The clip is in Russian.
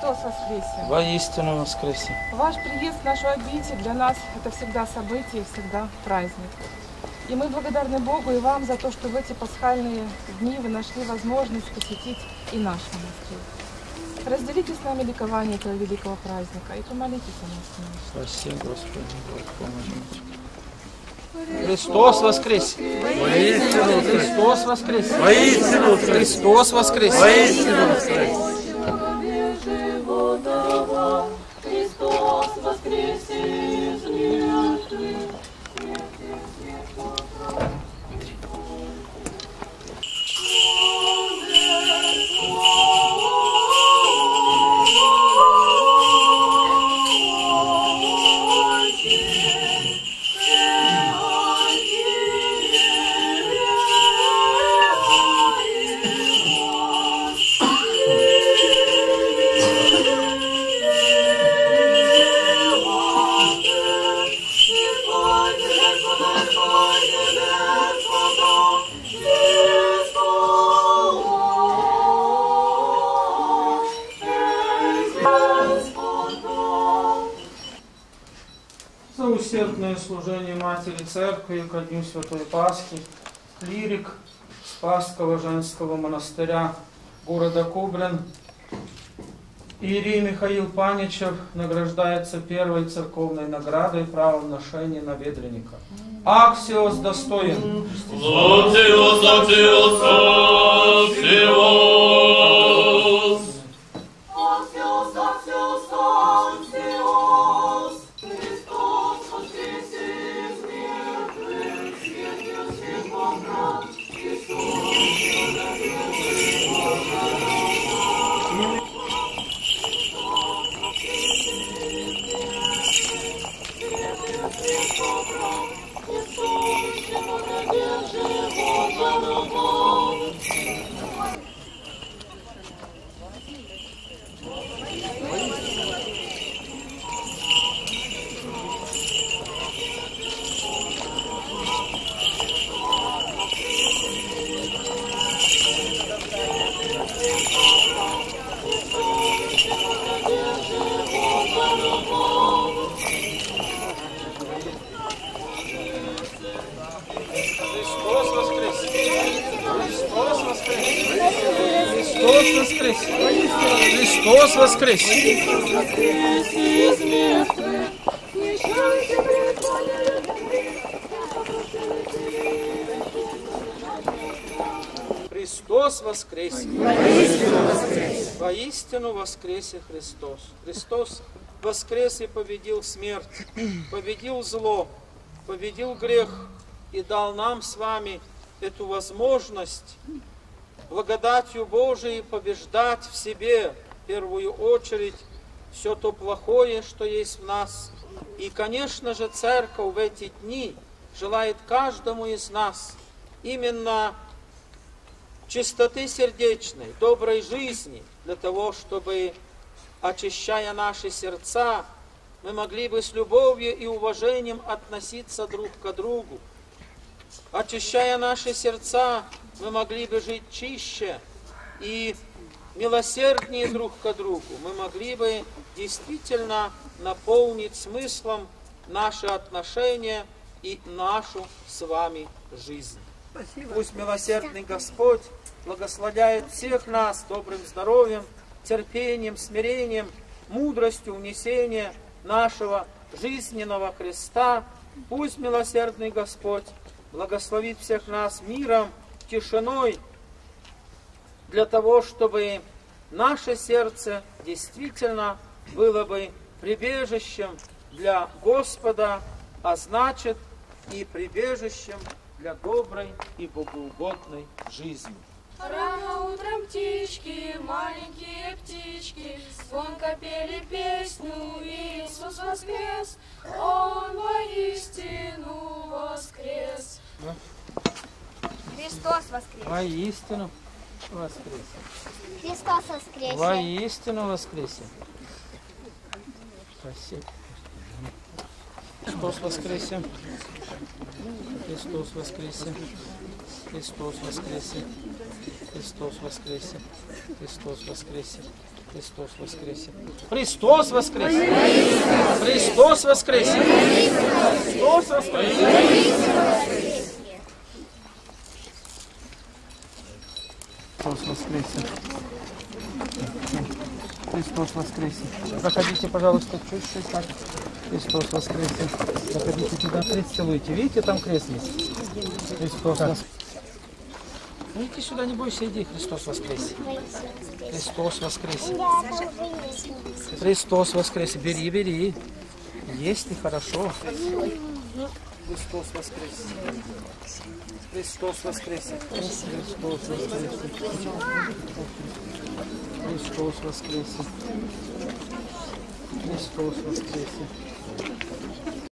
Христос воскресе! Воистину воскресе! Ваш приезд в нашу обитель для нас это всегда событие, всегда праздник. И мы благодарны Богу и вам за то, что в эти пасхальные дни вы нашли возможность посетить и наш монастырь. Разделите с нами ликование этого великого праздника и помолитесь о нас. Спасибо, Господи, Бог, поможи. Христос воскресе! Воистину Христос воскресе! Воистину Христос воскресе! Воистину воскресе! Христос воскресе из мертвых. За усердное служение Матери Церкви ко Дню Святой Пасхи клирик Спасского женского монастыря города Кубрин Иерей Михаил Паничев награждается первой церковной наградой правом ношения набедренника. Аксиос достоин. Аксиос, Аксиос, Аксиос. Аксиос, Аксиос, Аксиос. Христос воскресе из мертвых. Светил всех Бога. Христос воскресе! Христос воскресе! Христос воскресе! Христос воскресе! Христос воскресе! Воистину воскресе Христос! Христос воскрес и победил смерть, победил зло, победил грех и дал нам с вами эту возможность благодатью Божией побеждать в себе в первую очередь все то плохое, что есть в нас. И, конечно же, Церковь в эти дни желает каждому из нас именно чистоты сердечной, доброй жизни, для того, чтобы, очищая наши сердца, мы могли бы с любовью и уважением относиться друг к другу. Очищая наши сердца, мы могли бы жить чище и милосерднее друг к другу. Мы могли бы действительно наполнить смыслом наши отношения и нашу с вами жизнь. Спасибо. Пусть милосердный Господь благословляет всех нас добрым здоровьем, терпением, смирением, мудростью унесения нашего жизненного креста. Пусть милосердный Господь благословит всех нас миром, тишиной, для того, чтобы наше сердце действительно было бы прибежищем для Господа, а значит и прибежищем для доброй и богоугодной жизни. Рано утром птички, маленькие птички, звонко пели песню «Иисус воскрес, Он воистину воскрес». Христос воскрес! Воистину воскресе! Христос воскресе! Воистину воскресе! Спасибо. Христос воскресе! Христос воскресе! Христос воскресе! Христос воскресе! Христос воскресе! Христос воскресе! Христос воскресе! Христос воскресе! Христос воскресе! Христос воскресе! Христос воскресе! Заходите, пожалуйста, чуть-чуть так. Христос воскресе! Заходите туда, крест целуйте. Видите, там крест есть. Христос воскресе! Ну иди сюда, не бойся, иди. Христос воскресе! Христос воскресе! Христос воскресе! Бери, бери! Есть ты хорошо! Христос воскресе! Христос воскресе! Христос воскресе! Христос воскресе! Христос воскресе!